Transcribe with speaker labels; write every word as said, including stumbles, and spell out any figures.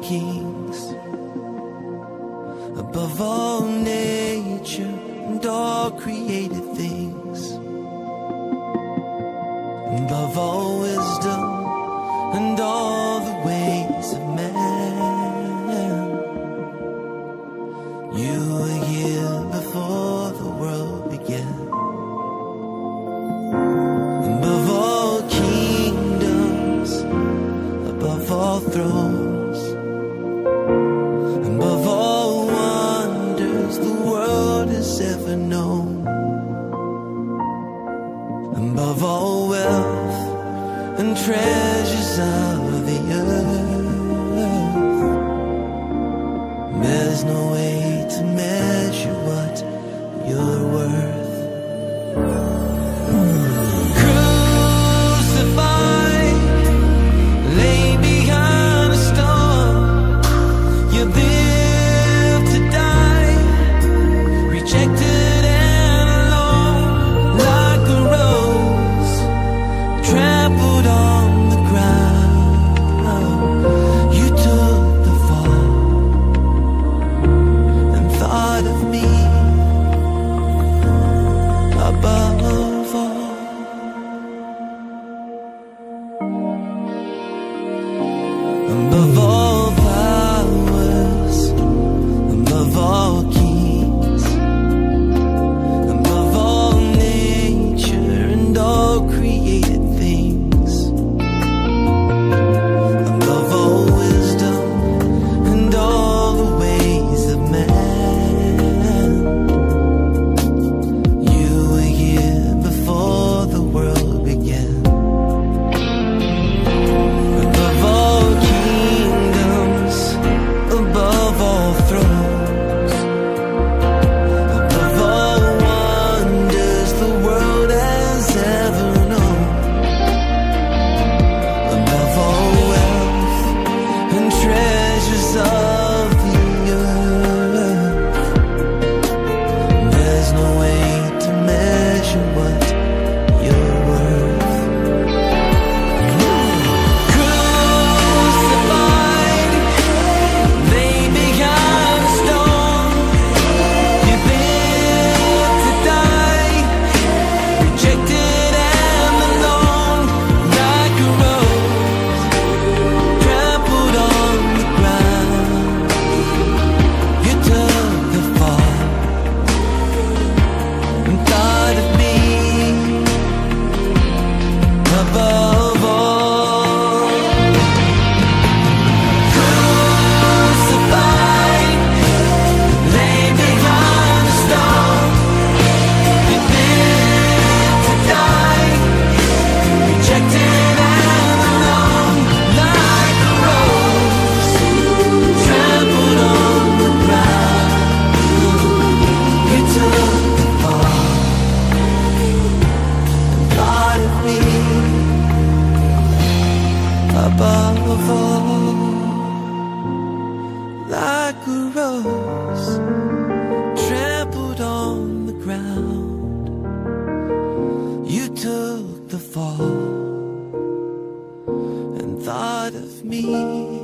Speaker 1: kings, above all nature and all created things, above all wisdom and all the ways of man. You were here before the world began. Above all kingdoms, above all thrones, above all wonders the world has ever known, above all wealth and treasures of the earth, there's no way to measure what you're worth. Crucified, lay behind a stone, you live to die, rejected and alone, like a rose trampled on the ground. You took the fall and thought of me above all. Above all powers, above all kings, above all nature and all created things, above all wisdom and all the ways of man. You were here before the world began. Above all kingdoms, above all thrones, above all wonders the world has ever known, above all wealth and treasures of the earth, there's no way to measure what you're worth. Crucified, lay behind a stone, you live to die, rejected and alone, like a rose trampled on the ground. You took the fall and thought of me above all. Crucified, lay behind a stone, you live to die, rejected and alone, like a rose trampled on the ground. You took the fall and thought of me above all. Like a rose trampled on the ground, you took the fall and thought of me